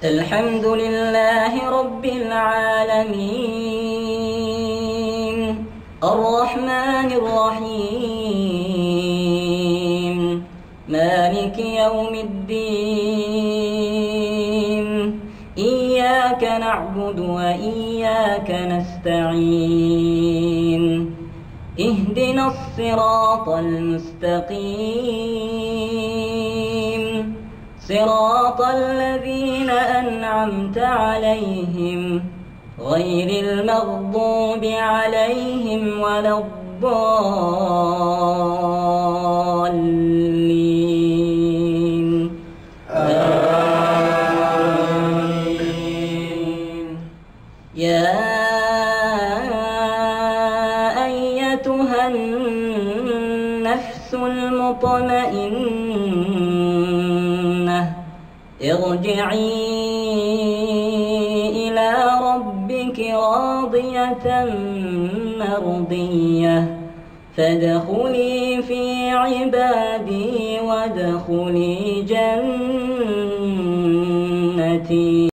الحمد لله رب العالمين الرحمن الرحيم مالك يوم الدين إياك نعبد وإياك نستعين اهدنا الصراط المستقيم صراط الذين أنعمت عليهم غير المغضوب عليهم ولا الضالين آمين. يا أيتها النفس المطمئنة ارجعي إلى ربك راضية مرضية فادخلي في عبادي وادخلي جنتي.